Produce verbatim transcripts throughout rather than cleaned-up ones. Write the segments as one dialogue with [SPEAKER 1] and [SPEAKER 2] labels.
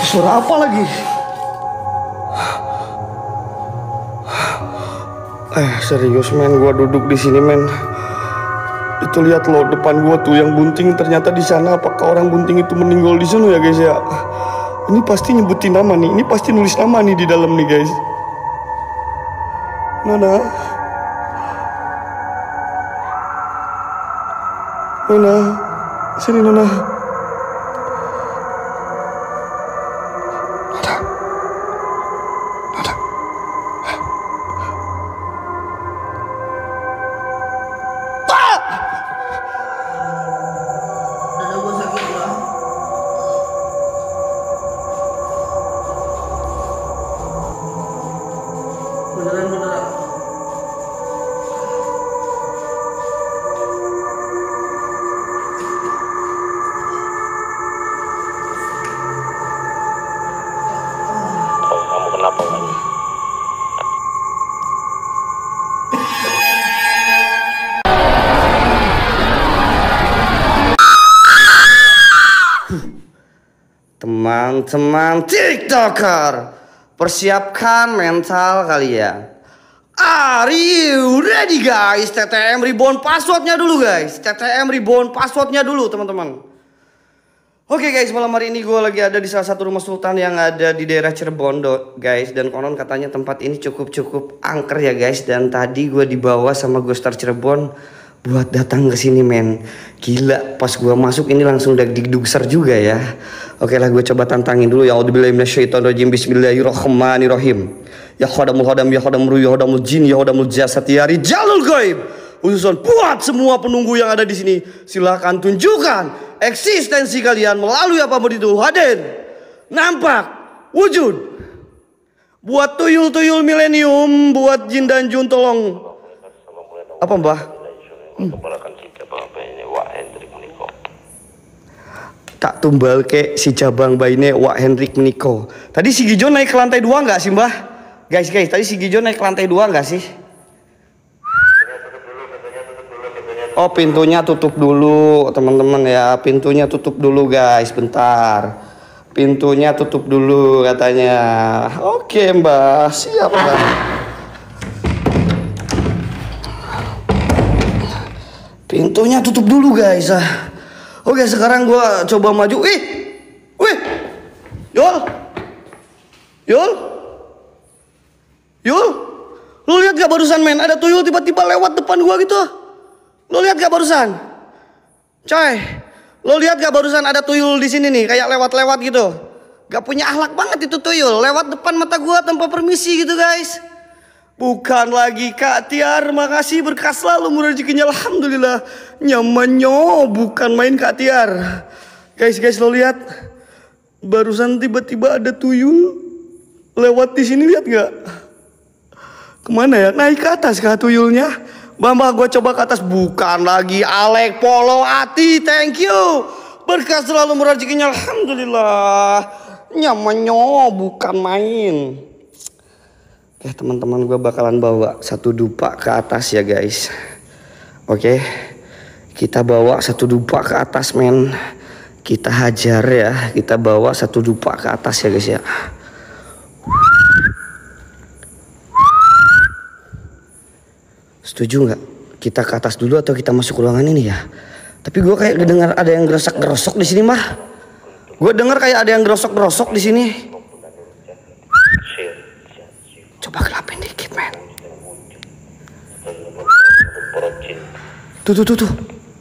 [SPEAKER 1] Suara apa lagi? Eh serius men, gua duduk di sini men. Itu lihat loh depan gua tuh yang bunting, ternyata di sana. Apakah orang bunting itu meninggal di sana ya guys ya? Ini pasti nyebutin nama nih, ini pasti nulis nama nih di dalam nih guys. Nona, Nona, sini Nona.
[SPEAKER 2] Kenapa lagi?
[SPEAKER 1] Teman-teman TikToker, persiapkan mental kalian. Are you ready guys? T T M Reborn passwordnya dulu guys. T T M Reborn passwordnya dulu teman-teman. Oke okay guys, malam hari ini gue lagi ada di salah satu rumah sultan yang ada di daerah Cirebon do, guys. Dan konon katanya tempat ini cukup-cukup angker ya guys. Dan tadi gue dibawa sama Gostar Cirebon buat datang ke sini men. Gila, pas gue masuk ini langsung deg-deg-dugser juga ya. Oke lah, gue coba tantangin dulu. Ya A'udzubillahi minasyaitonirrajim. Bismillahirrahmanirrahim. Ya khodamul khodam, ya khodamul ruh, ya khodamul jin, ya khodamul jasad, ya rijalul gaib. Khususan buat semua penunggu yang ada di sini, silahkan tunjukkan eksistensi kalian melalui apa itu hadir, nampak, wujud. Buat tuyul-tuyul milenium, buat jin dan jun tolong. Apa mbah? Hmm. Tak tumbal ke si cabang baine Wak Hendrik Meniko. Tadi si Gijo naik ke lantai dua nggak sih mbah? Guys guys, tadi si Gijo naik ke lantai dua nggak sih? Oh pintunya tutup dulu teman-teman ya. Pintunya tutup dulu guys, bentar. Pintunya tutup dulu katanya. Oke mbak, siap mbak. Pintunya tutup dulu guys. Oke sekarang gua coba maju. Wih, wih, Yul, Yul, Yul. Lu lihat gak barusan men? Ada tuyul tiba-tiba lewat depan gua gitu. Lo lihat gak barusan? Coy, lo lihat gak barusan ada tuyul di sini nih, kayak lewat-lewat gitu. Gak punya akhlak banget itu tuyul, lewat depan mata gua tanpa permisi gitu guys. Bukan lagi Kak Tiar, makasih berkah selalu murah rezekinya, alhamdulillah. Nyamannya bukan main Kak Tiar. Guys, guys lo lihat, barusan tiba-tiba ada tuyul lewat di sini, lihat gak? Kemana ya? Naik ke atas kah tuyulnya? Bamba gue coba ke atas, bukan lagi Alek Polo Ati, thank you. Berkah selalu murah rezekinya, alhamdulillah. Nyamannya bukan main. Oke teman-teman, gue bakalan bawa satu dupa ke atas ya guys. Oke, kita bawa satu dupa ke atas men. Kita hajar ya, kita bawa satu dupa ke atas ya guys ya. Setuju nggak? Kita ke atas dulu atau kita masuk ruangan ini ya? Tapi gue kayak dengar ada yang gerosak-gerosok di sini mah. Gue dengar kayak ada yang gerosok-gerosok di sini. Coba gelapin dikit men. Tuh tuh tuh tuh.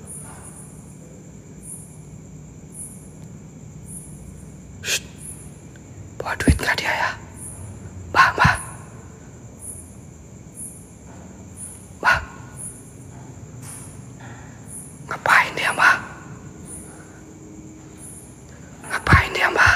[SPEAKER 1] Shh. Bawa duit gak dia ya? Bah, bah. Ngapain dia mbak? Ngapain dia mbak?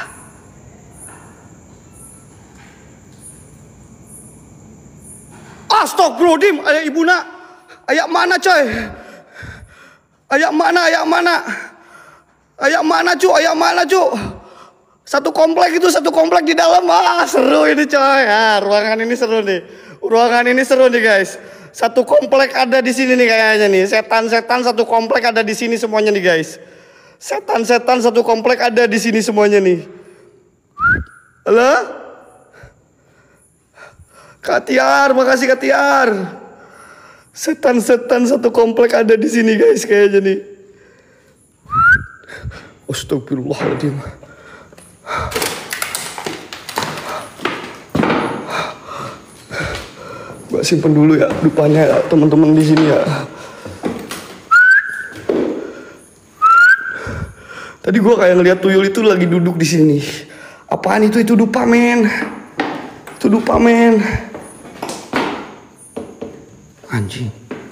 [SPEAKER 1] Astagfirullahaladzim, ayah ibu nak. Ayah mana coy? Ayah mana, ayah mana? Ayah mana cu, ayah mana cu? Satu komplek itu, satu komplek di dalam. Ah seru ini coy. Ah, ruangan ini seru nih. Ruangan ini seru nih guys. Satu komplek ada di sini nih kayaknya nih. Setan-setan satu komplek ada di sini semuanya nih guys. Setan-setan satu komplek ada di sini semuanya nih. Halo? Kak Tiar, makasih Kak Tiar. Setan-setan satu komplek ada di sini guys kayaknya nih. Astagfirullahaladzim. Gua simpen dulu ya dupanya ya, teman-teman di sini ya. Tadi gua kayak ngeliat tuyul itu lagi duduk di sini. Apaan itu? Itu dupa men. Itu dupa men. Anjing.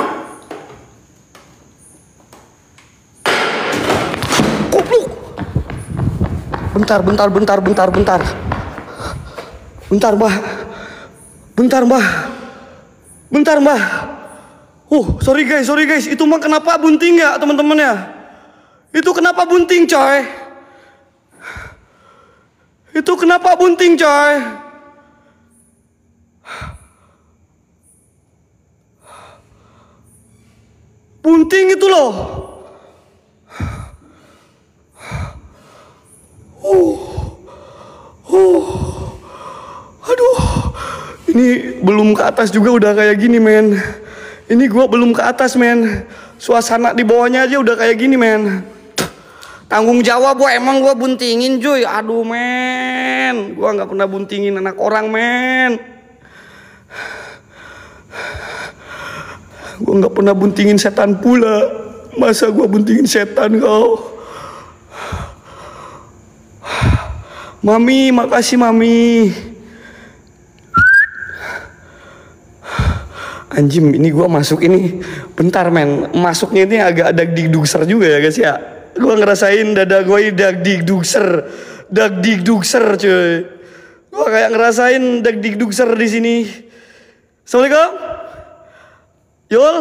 [SPEAKER 1] Goblok. Bentar, bentar, bentar, bentar, bentar. Bentar, Mbah. Bentar, Mbah. Bentar, Mbah. Uh, sorry guys, sorry guys. Itu mah kenapa bunting ya, teman-teman ya? Itu kenapa bunting, coy? Itu kenapa bunting, coy? Bunting itu loh. Uh. Uh. Aduh. Ini belum ke atas juga udah kayak gini, men. Ini gua belum ke atas, men. Suasana di bawahnya aja udah kayak gini, men. Tanggung jawab gua, emang gua buntingin, cuy. Aduh, men. Gua nggak pernah buntingin anak orang, men. Gua nggak pernah buntingin setan pula. Masa gua buntingin setan kau? Mami, makasih Mami. Anjim, ini gua masuk ini. Bentar, men. Masuknya ini agak ada digdugser juga ya, guys ya. Gua ngerasain dada gue ini dagdikdugser, dagdikdugser cuy. Gua kayak ngerasain dagdikdugser di sini. Assalamualaikum, Yul.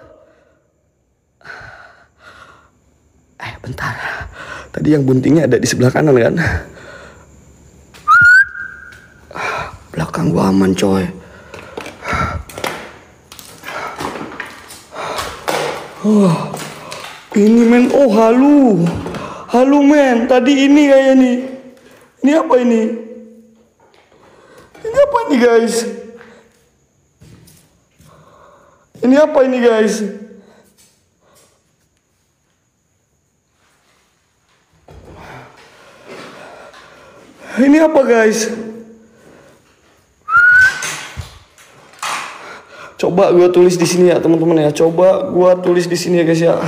[SPEAKER 1] Eh bentar, tadi yang buntingnya ada di sebelah kanan kan? Belakang gua aman coy. Oh. Ini men, oh halu, halu men. Tadi ini kayak nih. Ini apa ini? Ini apa ini guys? Ini apa ini guys? Ini apa guys? Coba gue tulis di sini ya teman-teman ya. Coba gue tulis di sini ya guys ya.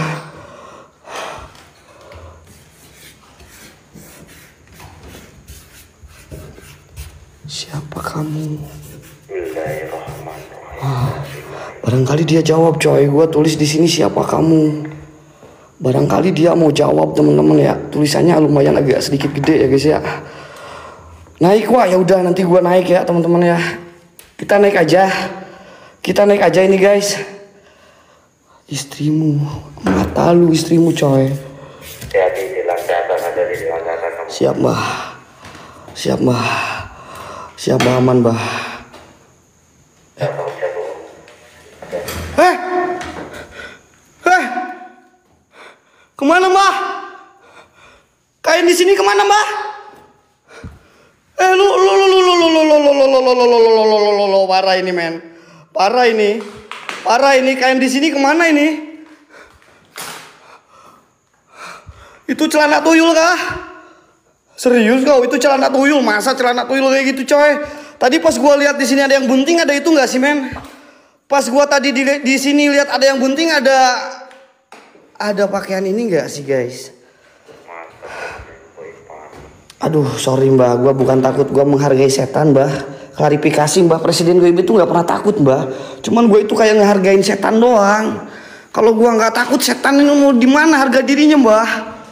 [SPEAKER 1] Siapa kamu? Ah, barangkali dia jawab coy. Gua tulis di sini siapa kamu. Barangkali dia mau jawab teman-teman ya. Tulisannya lumayan agak sedikit gede ya guys ya. Naik wah ya udah nanti gua naik ya teman-teman ya. Kita naik aja. Kita naik aja ini guys. Istrimu, mata lu istrimu coy. Siap mbah. Siap mbah. Siap mbah, aman mbah. Eh, eh, kemana mbah? Kain di sini kemana mbah? Eh lu lu lu lu lu lu lu lu lu lu lu lu lu lu lu parah ini men, parah ini, parah ini kain di sini kemana ini? Itu celana tuyul kah? Serius kau itu celana tuyul? Masa celana tuyul kayak gitu coy? Tadi pas gua lihat di sini ada yang bunting, ada itu nggak sih men? Pas gua tadi di, di sini lihat ada yang bunting, ada ada pakaian ini nggak sih guys? Aduh sorry mbah, gua bukan takut, gua menghargai setan mbah. Klarifikasi mbah, Presiden gue itu nggak pernah takut mbah. Cuman gue itu kayak ngehargain setan doang. Kalau gua nggak takut, setan ini mau di mana harga dirinya mbah?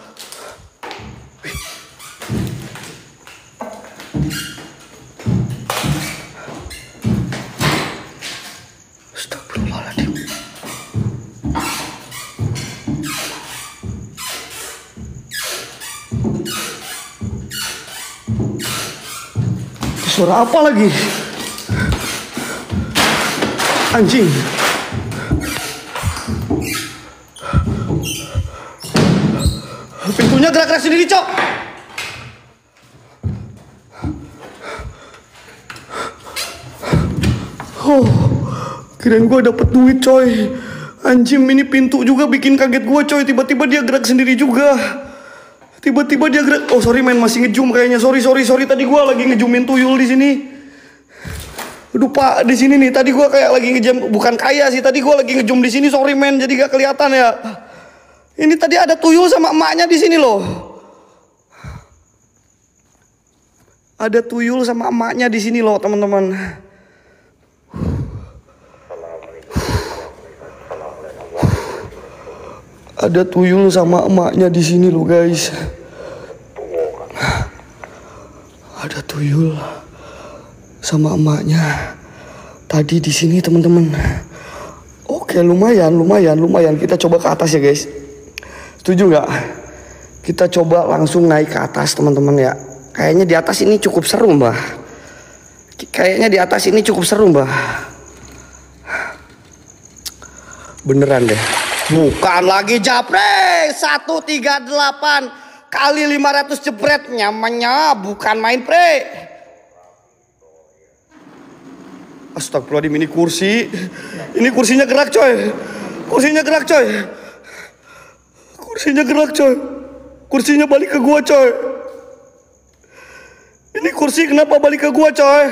[SPEAKER 1] Suara apa lagi? Anjing. Pintunya gerak-gerak sendiri, Cok. Oh, kirain gue dapet duit coy. Anjim, ini pintu juga bikin kaget gue coy. Tiba-tiba dia gerak sendiri juga. Tiba-tiba dia gerak. Oh sorry men, masih ngezoom kayaknya. Sorry sorry sorry. Tadi gue lagi ngezoomin tuyul di sini. Aduh pak, di sini nih. Tadi gue kayak lagi ngejam. Bukan kayak sih. Tadi gue lagi ngezoom di sini. Sorry men, jadi gak kelihatan ya. Ini tadi ada tuyul sama emaknya di sini loh. Ada tuyul sama emaknya di sini loh teman-teman. Ada tuyul sama emaknya di sini loh guys. Ada tuyul sama emaknya tadi di sini teman-teman. Oke lumayan lumayan lumayan. Kita coba ke atas ya guys. Setuju nggak? Kita coba langsung naik ke atas teman-teman ya. Kayaknya di atas ini cukup seru mbah. Kayaknya di atas ini cukup seru mbah. Beneran deh. Bukan lagi japre. seratus tiga puluh delapan kali lima ratus jebret. Nyamannya bukan main pre. Astagfirullahaladzim, ini kursi. Ini kursinya gerak coy. Kursinya gerak coy. Kursinya gerak coy. Kursinya balik ke gua coy. Ini kursi kenapa balik ke gua coy?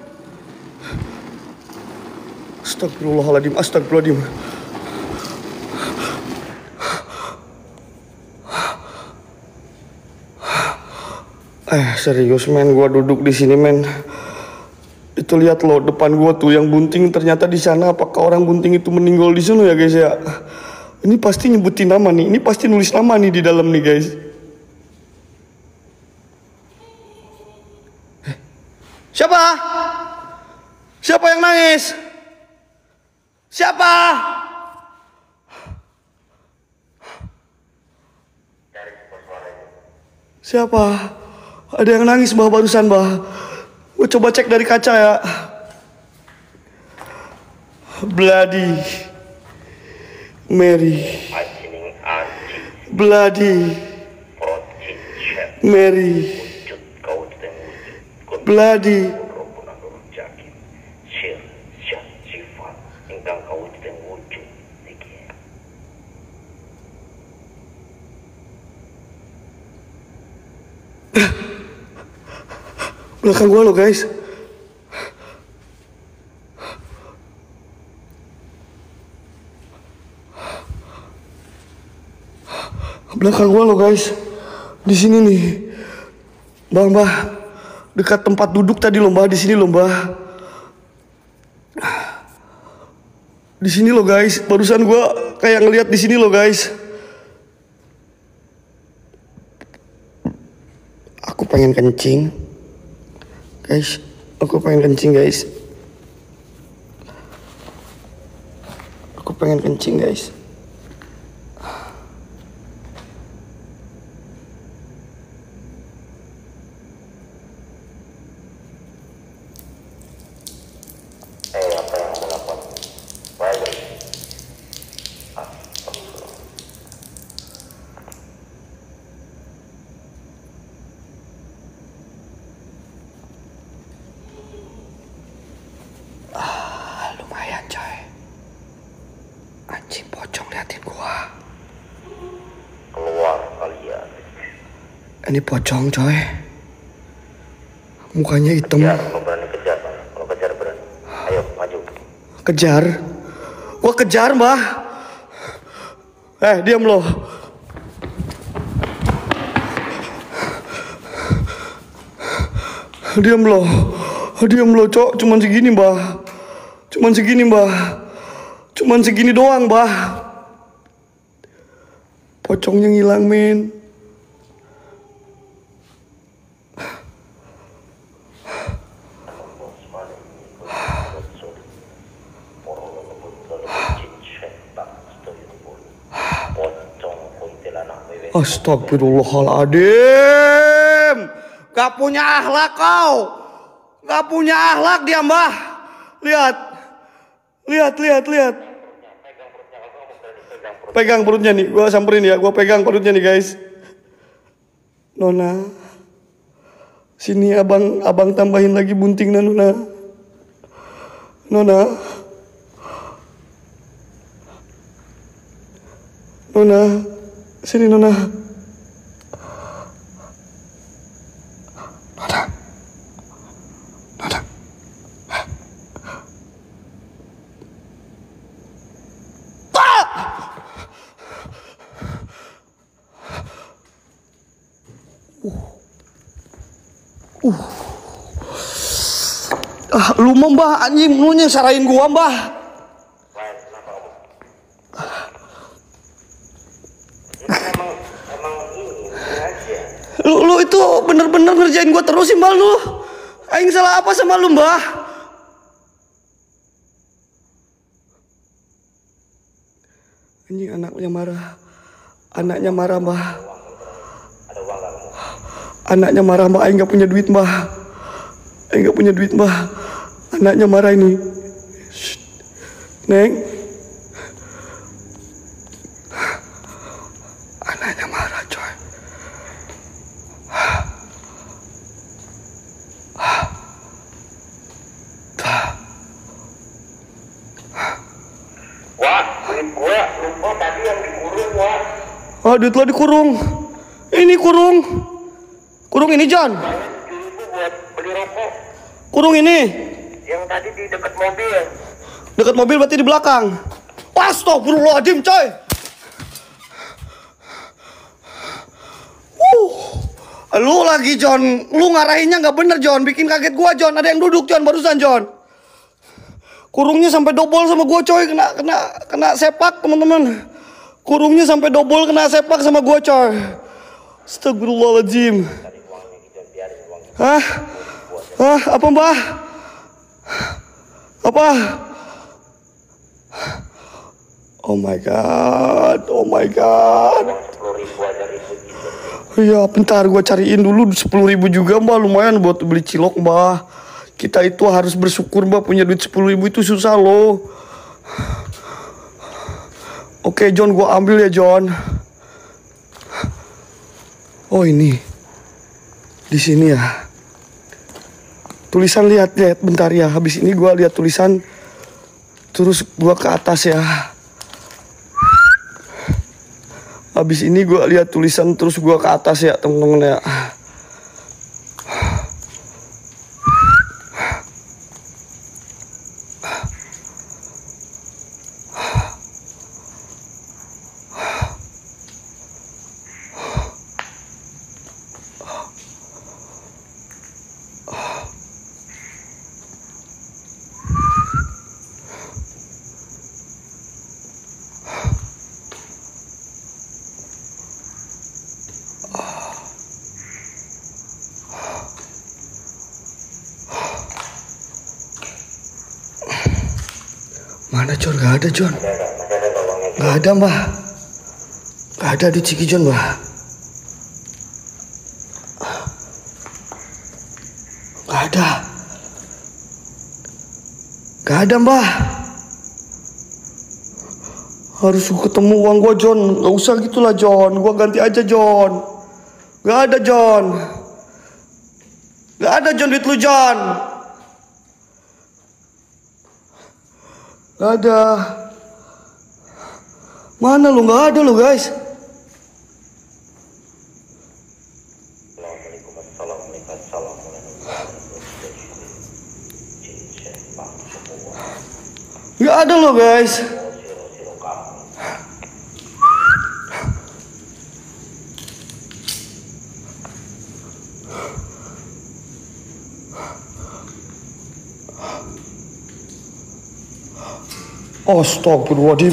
[SPEAKER 1] Astagfirullahaladzim, astagfirullahaladzim. Eh serius men, gua duduk di sini men. Itu lihat loh depan gua tuh yang bunting, ternyata di sana. Apakah orang bunting itu meninggal di sana ya guys ya? Ini pasti nyebutin nama nih, ini pasti nulis nama nih di dalam nih guys. Siapa? Siapa yang nangis? Siapa? Siapa? Ada yang nangis bah barusan bah. Gue coba cek dari kaca ya. Bloody Mary. Bloody Mary. Bloody belakang gua lo guys. Belakang gua lo guys. Di sini nih. Mbah, mbah. Dekat tempat duduk tadi loh mbah, di sini loh mbah. Di sini loh guys, barusan gua kayak ngelihat di sini loh guys. Aku pengen kencing, guys. Aku pengen kencing guys. Aku pengen kencing guys. Anjing pocong liatin gua.
[SPEAKER 2] Keluar kalian.
[SPEAKER 1] Ini pocong coy. Mukanya hitam.
[SPEAKER 2] Kejar, kalau berani kejar. Kalau kejar berani. Ayo maju.
[SPEAKER 1] Kejar? Gua kejar mbah. Eh diam lo. Diam lo. Diam lo cok. Cuman segini mbah. Cuman segini mbah. Cuman segini doang, bah. Pocongnya ngilang, men. Astagfirullahaladzim. Gak punya akhlak kau. Gak punya akhlak dia, mbah. Lihat. Lihat, lihat, lihat. Pegang perutnya nih, gua samperin ya, gua pegang perutnya nih guys. Nona, sini abang, abang tambahin lagi bunting Nona. Nona. Nona. Sini Nona. Nona. Nona. Uh. Ah, lu mah mbah anjing, lu nyesarain gua mbah.
[SPEAKER 2] Emang, emang ini aja.
[SPEAKER 1] Lu, lu itu bener-bener ngerjain gua terus sih mbah lu. Aing salah apa sama lu mbah? Anjing anaknya marah. Anaknya marah mbah.
[SPEAKER 2] Ada uang nggak kamu?
[SPEAKER 1] Anaknya marah mbah, Aing gak punya duit mbah. Aing gak punya duit mbah. Anaknya marah ini. Shh. Neng. Anaknya marah coy.
[SPEAKER 2] Wah, duit gua lupa tadi yang dikurung, wah.
[SPEAKER 1] Oh, duit lo dikurung. Ini kurung. Kurung ini John.
[SPEAKER 2] Itu buat beli rokok.
[SPEAKER 1] Kurung ini.
[SPEAKER 2] Yang tadi di dekat mobil.
[SPEAKER 1] Dekat mobil berarti di belakang. Astagfirullahaladzim coy. Uh, lu lagi John, lu ngarahinnya nggak bener John, bikin kaget gua John. Ada yang duduk John barusan John. Kurungnya sampai dobol sama gua coy, kena kena kena sepak teman-teman. Kurungnya sampai dobol kena sepak sama gua coy. Astagfirullahaladzim. Hah? Hah? Apa mbah? Apa? Oh my god, oh my god. Iya, bentar gua cariin dulu sepuluh ribu juga mbah, lumayan buat beli cilok mbah. Kita itu harus bersyukur mbah, punya duit sepuluh ribu itu susah loh. Oke John, gua ambil ya John. Oh ini, di sini ya. Tulisan lihat lihat bentar ya. Habis ini gua lihat tulisan, terus gua ke atas ya. Habis ini gua lihat tulisan terus gua ke atas ya temen-temen ya. Mana John? Gak ada John. Gak ada mbah. Gak ada di Ciki John mbah. Gak ada. Gak ada mbah. Harus ketemu uang gua John. Gak usah gitulah John. Gua ganti aja John. Gak ada John. Gak ada John duit lu John. Gak ada. Mana lu? Gak ada lu guys. Gak ada lo guys. Astagfirullahaladzim.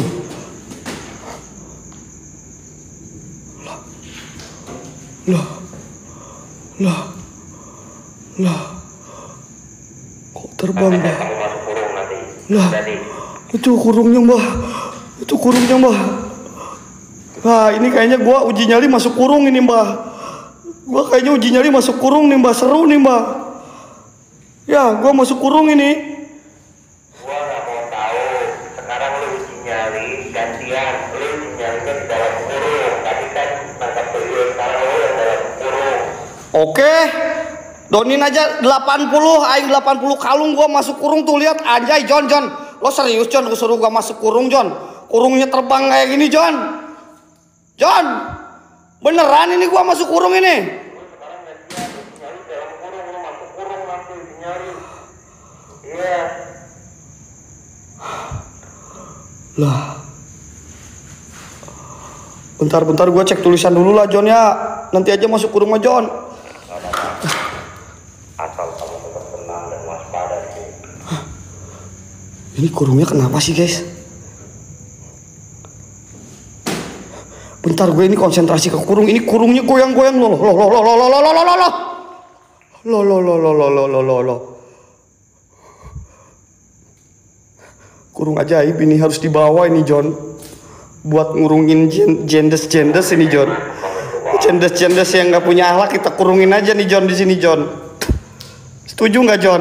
[SPEAKER 1] Lah. Lah. Lah. Lah. Kok terbang, Mbah? Lah. Itu kurungnya, Mbah. Itu kurungnya, Mbah. Nah, ini kayaknya gua uji nyali masuk kurung ini, Mbah. Gua kayaknya uji nyali masuk kurung nih, Mbah. Seru nih, Mbah. Ya, gua masuk kurung ini. Oke, Donin aja delapan puluh, aing delapan puluh kalung gua masuk kurung tuh, lihat anjay John John. Lo serius John, gua suruh gua masuk kurung John. Kurungnya terbang kayak gini John. John. Beneran ini gua masuk kurung ini. Lah. Bentar-bentar gua cek tulisan dulu lah John ya. Nanti aja masuk kurung mah John.
[SPEAKER 2] Asal kamu tetap tenang dan waspada.
[SPEAKER 1] Ini kurungnya kenapa sih guys? Bentar, gue ini konsentrasi ke kurung. Ini kurungnya goyang-goyang loh. Loh loh loh loh loh loh loh loh loh loh. Loh loh loh loh loh loh loh loh loh. Kurung ajaib ini, harus dibawa ini John. Buat ngurungin jendes-jendes ini John. Jendes-jendes yang nggak punya akhlak kita kurungin aja nih John di sini John. Setuju nggak John?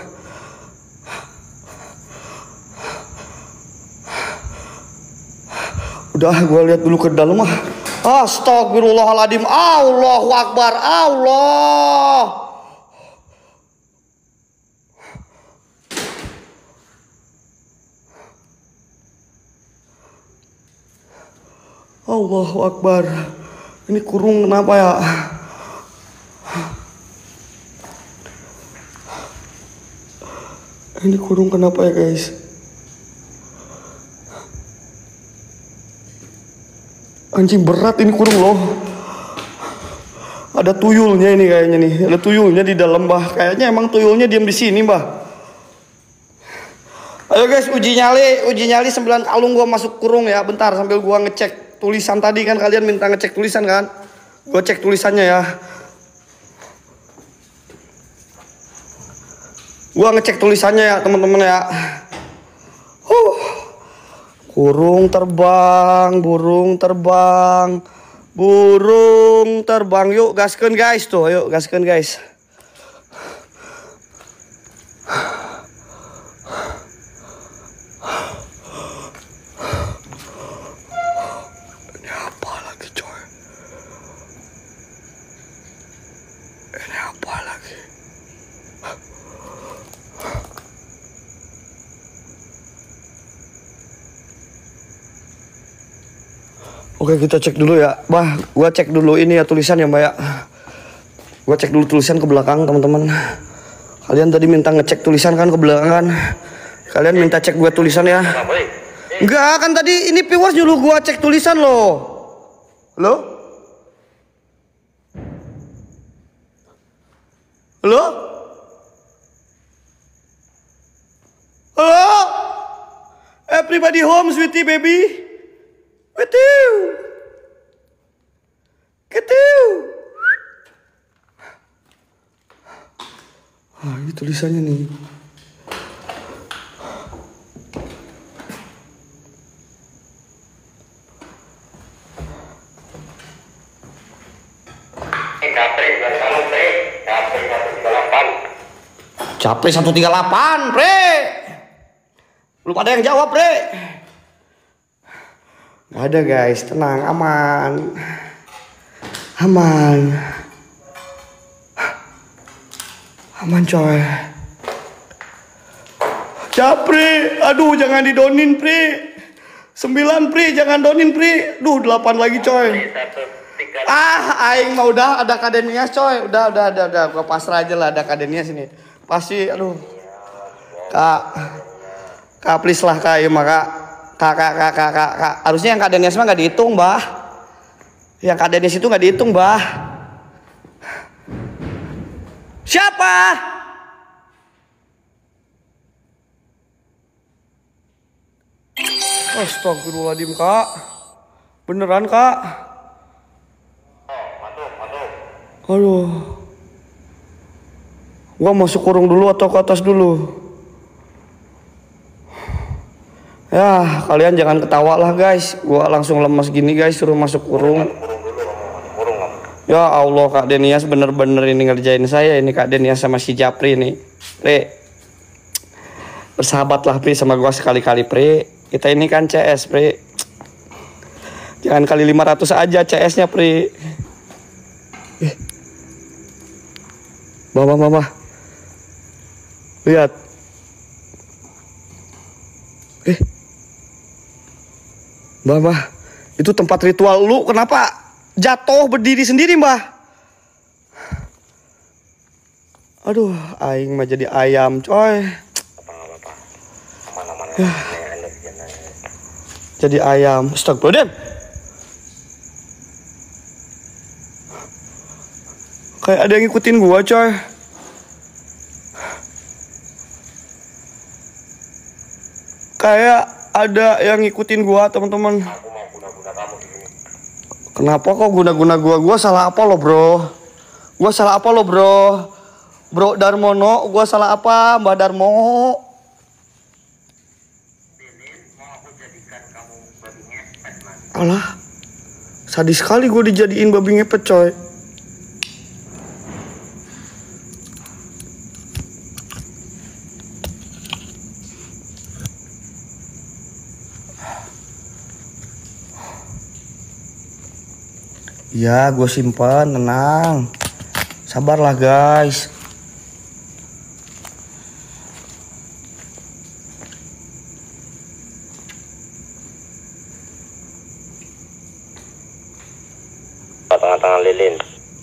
[SPEAKER 1] Udah, gue lihat dulu ke dalam mah. Astagfirullahaladzim. Allahu Akbar. Allah. Allahu Akbar. Ini kurung kenapa ya? Ini kurung kenapa ya guys? Anjing berat ini kurung loh. Ada tuyulnya ini kayaknya nih. Ada tuyulnya di dalam bah. Kayaknya emang tuyulnya diam di sini bah. Ayo guys, uji nyali, uji nyali sembilan kalung gua masuk kurung ya. Bentar sambil gua ngecek tulisan tadi kan, kalian minta ngecek tulisan kan? Gua cek tulisannya ya. Gua ngecek tulisannya ya teman-teman ya. Huh. Burung terbang, burung terbang, burung terbang. Yuk gaskeun guys tuh, yuk gaskeun guys. Ini apa lagi coy? Ini apa lagi? Oke, kita cek dulu ya, bah. Gua cek dulu ini ya tulisan ya, Mbak ya. Gua cek dulu tulisan ke belakang, teman-teman. Kalian tadi minta ngecek tulisan kan ke belakang kan? Kalian minta cek gua tulisan ya. Enggak, kan tadi ini viewers nyuruh gua cek tulisan loh. Halo? Halo? Halo? Everybody home, sweetie baby. Ketiu, ketiu. Ah, ini tulisannya nih. Capri satu tiga delapan, Pre. Belum ada yang jawab, Pre. Gak ada guys, tenang, aman. Aman. Aman coy. Capri, aduh jangan didonin Pri. Sembilan Pri, jangan donin Pri. Duh delapan lagi coy. Ah, aing mah udah ada Kadenias coy. Udah, udah, udah, udah. Gua pasrah aja lah, ada Kadenias ini. Pasti, aduh. Kak, kak please lah kak, ya mah kak. Kak, kak, kak, kak, kak, kak. Harusnya yang Kadenias mah nggak dihitung, bah. Yang Kadenias itu nggak dihitung, bah. Siapa? Astagfirullahaladzim, kak. Beneran, kak? Aduh. Gua masuk kurung dulu atau ke atas dulu? Ya, kalian jangan ketawa lah guys. Gua langsung lemas gini guys, suruh masuk kurung. Ya Allah, Kak Denias bener-bener ini ngerjain saya. Ini Kak Denias sama si Japri nih. Pre, bersahabatlah Pri sama gua sekali-kali Pri. Kita ini kan C S Pri. Jangan kali lima ratus aja C S-nya Pri. Eh. Mama, mama. Lihat. Eh. Mbah, mbah. Itu tempat ritual lu kenapa jatuh berdiri sendiri, Mbah? Aduh, aing mah jadi ayam, coy.
[SPEAKER 2] Apa-apa. Aman-aman.
[SPEAKER 1] Jadi ayam. Astagfirullahaladzim. Kayak ada yang ngikutin gua, coy. Kayak ada yang ngikutin gua, teman-teman.
[SPEAKER 2] Aku mau guna-guna kamu di sini.
[SPEAKER 1] Kenapa kok guna-guna gua? Gua salah apa lo, bro? Gua salah apa lo, bro? Bro Darmono, gua salah apa, Mbak Darmo?
[SPEAKER 2] Lilin, mau aku jadikan kamu babi ngepet, Mas.
[SPEAKER 1] Alah, sadis sekali gua dijadiin babi ngepet, coy. Ya, gue simpan, tenang. Sabarlah, guys.
[SPEAKER 2] Tengah-tengah lilin.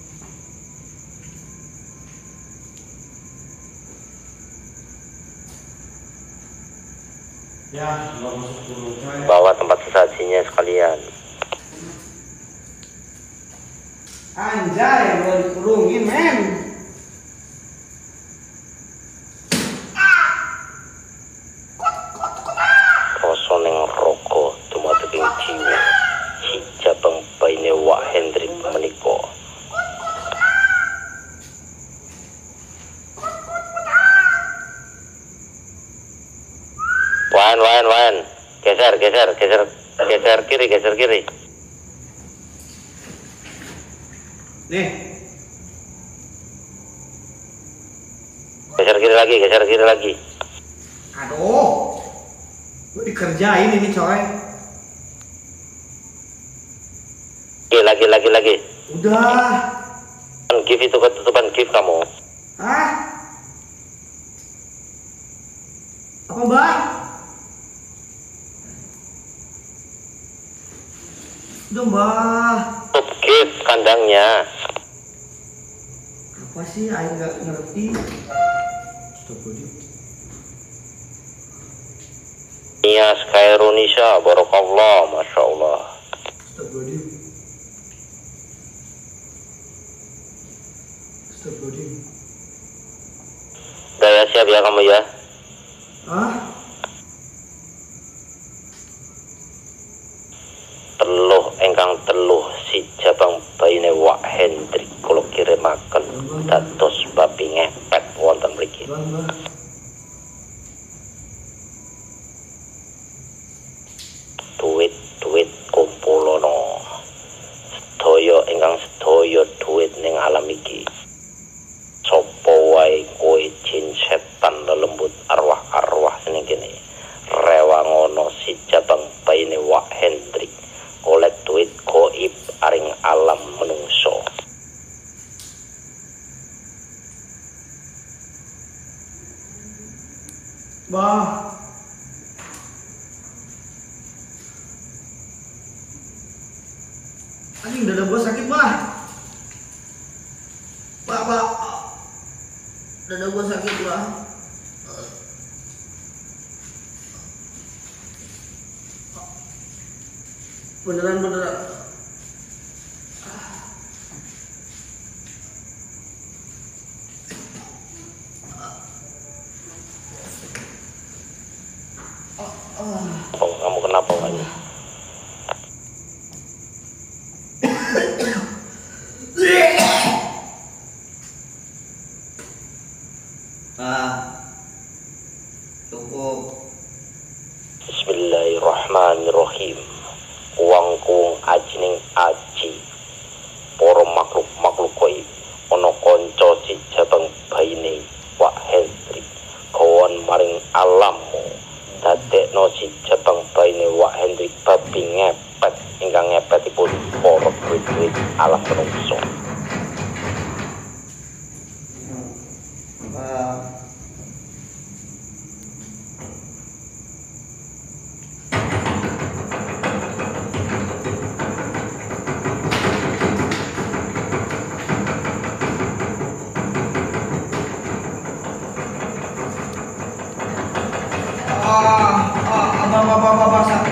[SPEAKER 1] Ya, gua masuk dulu, coy.
[SPEAKER 2] Bawa tempat sesajinya sekalian.
[SPEAKER 1] Anjay, gua dikurungin, men.
[SPEAKER 2] Rasa ning roko dumateng jiwa. Hijabang baine Wak Hendrik menika. Wan, wan, wan. Geser, geser, geser, geser kiri, geser kiri.
[SPEAKER 1] Nih.
[SPEAKER 2] Geser kiri lagi, geser kiri lagi.
[SPEAKER 1] Aduh. Gue dikerjain ini, coy.
[SPEAKER 2] Oke, lagi, lagi, lagi.
[SPEAKER 1] Udah.
[SPEAKER 2] Give itu ketutupan, give kamu.
[SPEAKER 1] Hah? Apa, Mbak? Udah, Mbak.
[SPEAKER 2] Tutup give kandangnya.
[SPEAKER 1] Apa sih? Aing nggak ngerti. Stop dulu.
[SPEAKER 2] Iya, Skyrunisa, Barakallah, Masya Allah.
[SPEAKER 1] Stop dulu. Stop dulu.
[SPEAKER 2] Udah ya, siap ya kamu ya.
[SPEAKER 1] Hah?
[SPEAKER 2] Teluh engkang teluh si jabang baine Wak Hendrik kula kirimaken dados babi ngepet wonten mriki.
[SPEAKER 1] Mbak, Mbak.
[SPEAKER 2] Duit-duit kumpulono. Sedaya ingkang sedaya duit ning alam iki. Sapa wae kowe jin setan lelembut arwah-arwah ning kene. Rewangono si jabang baine Wak Hendrik. Oleh duit goib aring alam menungso.
[SPEAKER 1] Bah. Anjing dada gua sakit, Bah. Bah, bah. Dada gua sakit, Bah. Beneran, beneran.
[SPEAKER 2] Oh, kamu kenapa lagi?
[SPEAKER 1] Ah, cukup.
[SPEAKER 2] Bismillahirrahmanirrahim. Uang kuung ajining aji. Para makhluk-makhluk goib ana kanca si jabang baine Wak Hendrik kawan maring alammu. Dadekno si jabang baine Wak Hendrik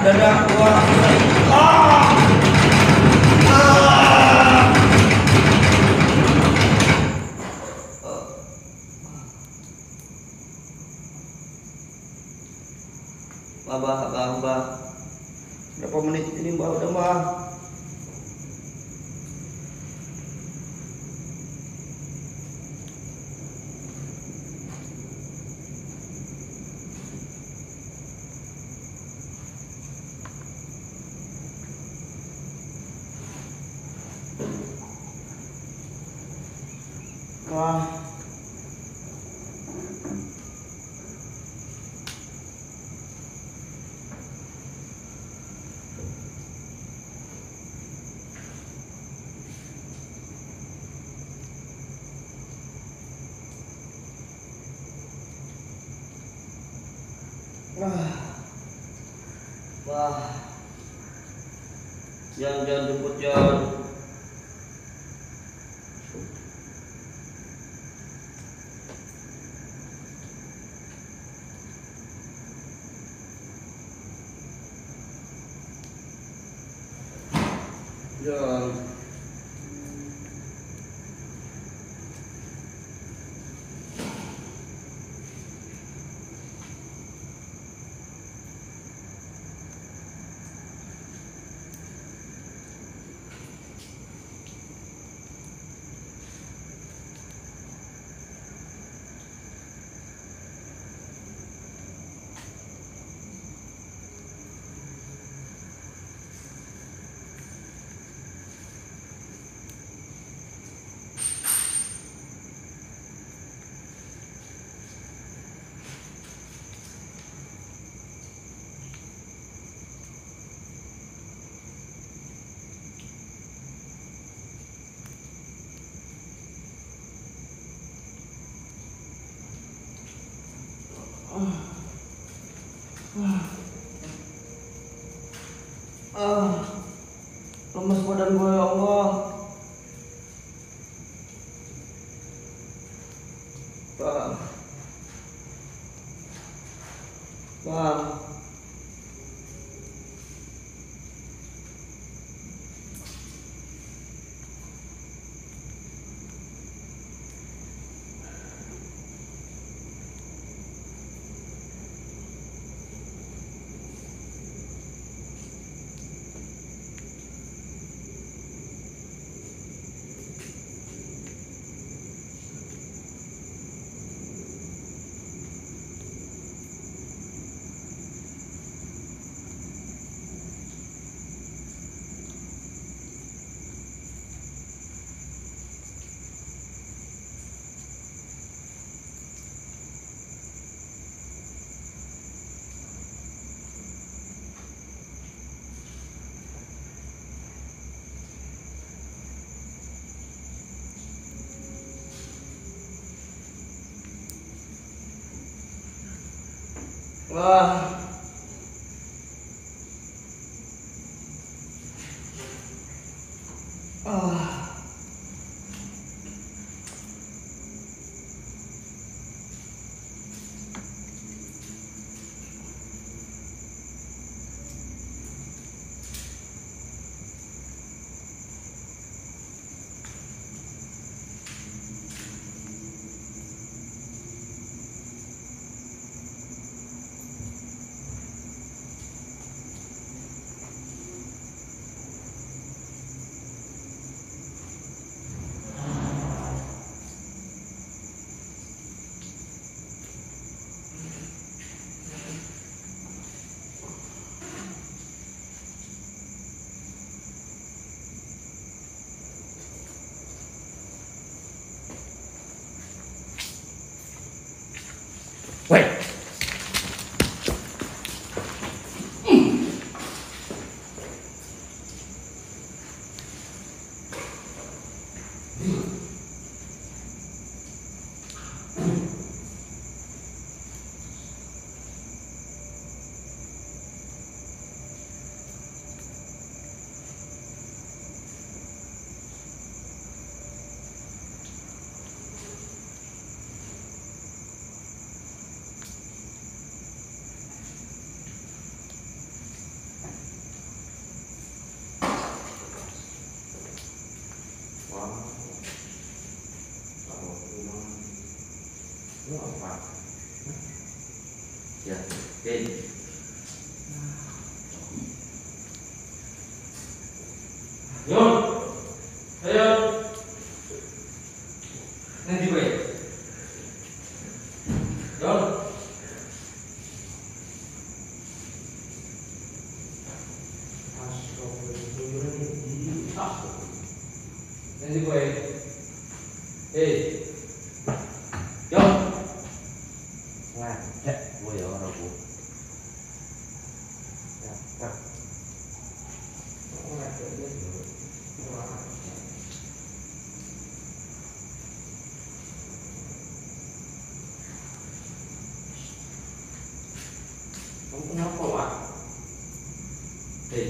[SPEAKER 1] dada gua. Ah. Ah. Mbah, mbah, mbah. Berapa menit ini mbah? Udah mbah. Wah. Wah. Wah. Jangan jangan jemput jangan. Jangan. Ah, lemes badan gue ya Allah. Bang, bang. Wah. Ah. Wait.
[SPEAKER 2] Lu apa? Ya, Din. Yun! Ayo! Nanti gue. Yun! Nanti gue. Eh. Yun! Ngajak gue ya orang gue. Ngajak. Ngajak dia dulu. Kamu kenapa, Wak? Hei.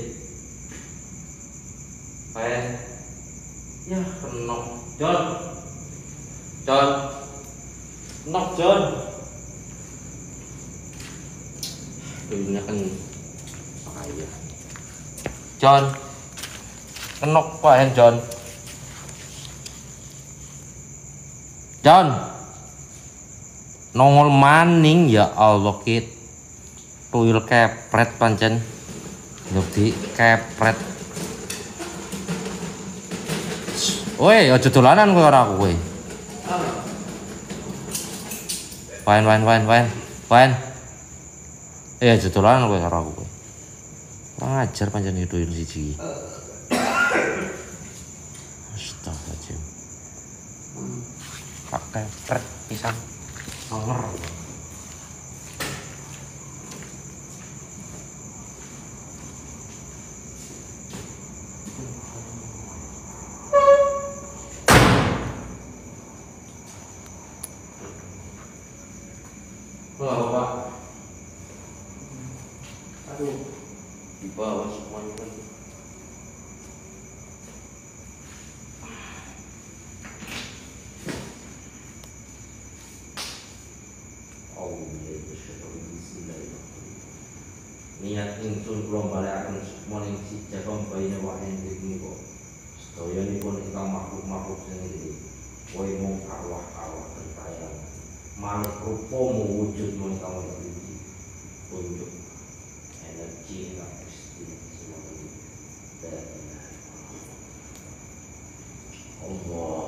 [SPEAKER 2] Pen. Ya, kenok. John. John. Kenok, John. Dulunya kan bahaya. John. Kenok Pak John. John. Nongol maning ya Allah kit. Tuyul kepret pancen. Ngerti kepret. Woi, aja dolanan kowe ora kowe. Wain wain wain wain. Wain. Eh aja dolanan kowe karo aku kowe. Ora ngajar pancen itu tuyul siji. Astagfirullahaladzim. Pakai pret pisang. Songer. Halo Pak. Aduh, di bawah semuanya kan. Oh iya, niat ingsun kula balekaken sukmaning si jakom bayine Pak Hendrik niku. Sedayanipun ingkang makhluk-makhluk sing iki. Kowe mung arwah-arwah gentayangan. Manut rupamu wujud ingkang wonten iki. Tunjuk energi ingkang ekstrim semoten iki. Allah.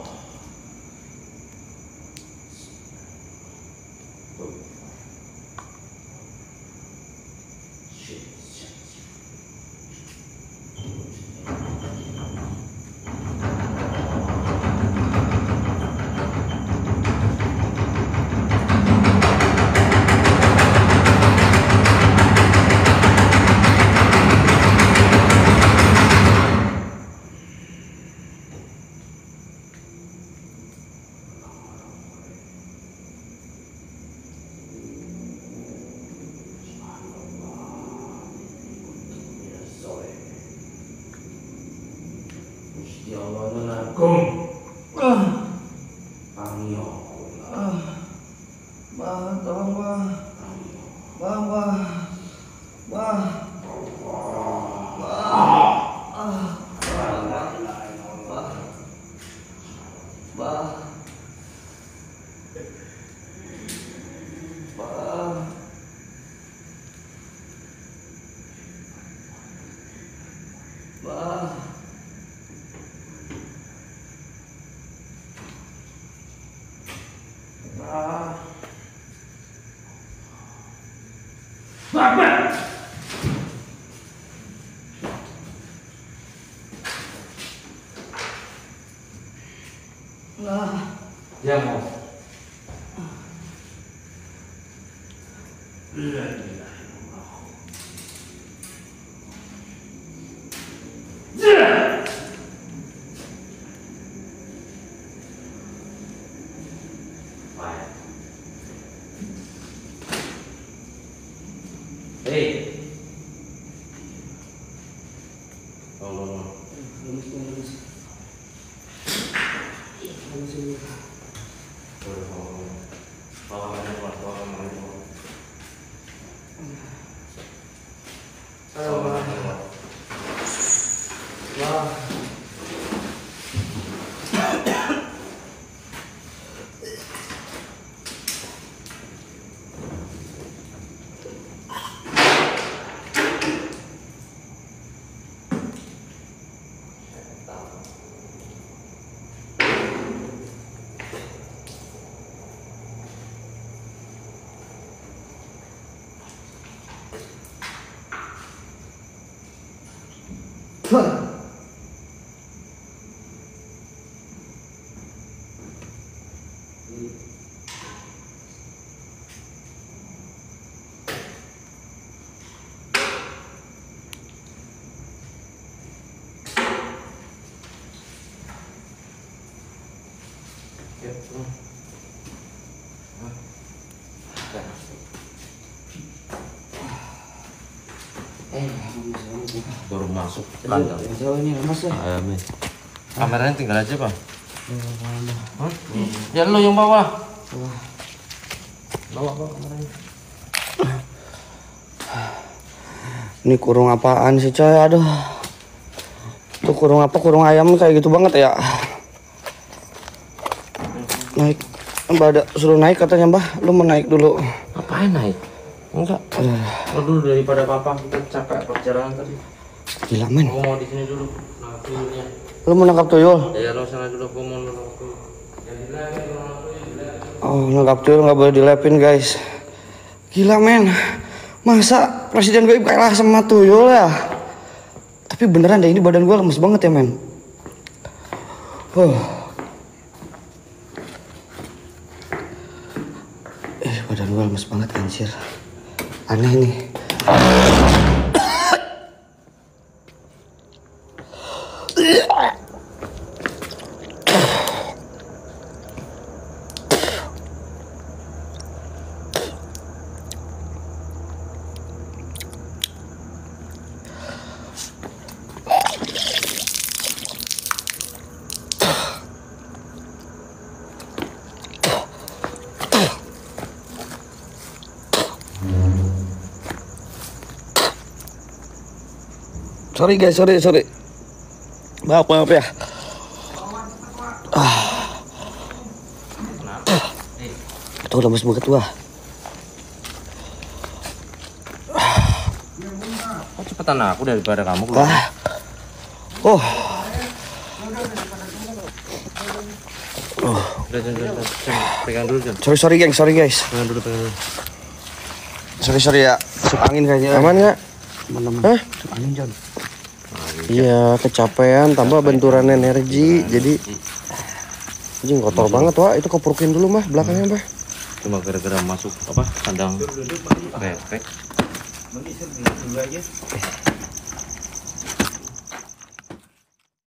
[SPEAKER 2] Ya Allah nanakum. Ah. Pangyo. Ah. Bah, tolong bah. Bah, bah. Bah. Bah. Ah. Bah. Bah. Bah. Bah. Ah. Bapak. Ah. Ya mau. La ilaha illallah. Hei, tolong, lurus, lurus, lurus, lurus, tolong, bawa mana buat bawa mana buat, bawa mana buat, wah,
[SPEAKER 3] Eh,
[SPEAKER 2] baru masuk kandang.
[SPEAKER 3] jauh ini mas ya.
[SPEAKER 2] Amin. Kameranya tinggal aja pak. Hah? Ya lo yang bawa. Bawa bawa kameranya.
[SPEAKER 1] Ini kurung apaan sih coy? Aduh. Itu kurung apa? Kurung ayam kayak gitu banget ya. Naik. Mbak ada suruh naik katanya mbah. Lu mau naik dulu.
[SPEAKER 2] Ngapain naik? Enggak.
[SPEAKER 1] Aduh.
[SPEAKER 2] Lo dulu daripada papa kita capek perjalanan tadi.
[SPEAKER 1] Gila men.
[SPEAKER 2] Gua mau di sini dulu. Nah, tuyulnya.
[SPEAKER 1] Lu mau nangkap tuyul?
[SPEAKER 2] Ya lo sana dulu, gua mau nangkap tuyul. Jadi
[SPEAKER 1] Oh, nangkap tuyul nggak boleh dilepin guys. Gila men. Masa Presiden B I M kalah sama tuyul ya? Tapi beneran deh ini badan gua lemes banget ya men. Huh. Eh badan gua lemes banget anjir. Aneh nih. Sorry guys, sorry, sorry. Maaf, maaf ya. Ah. Tuh lemes banget wah.
[SPEAKER 2] oh, cepetan aku daripada kamu keluar.
[SPEAKER 1] Ah. Oh.
[SPEAKER 2] Oh. Udah, udah, udah, udah. Ceng, pegang dulu, Jon.
[SPEAKER 1] Sorry, sorry geng, sorry guys.
[SPEAKER 2] Pegang dulu, pegang dulu.
[SPEAKER 1] Sorry, sorry ya. Masuk angin kayaknya. Aman nggak? Aman, Hah? Masuk angin Jon. Iya, kecapean tambah benturan energi, jadi anjing kotor banget wah. Itu koprukin dulu mah belakangnya mah.
[SPEAKER 2] Cuma gara-gara masuk apa kandang bebek.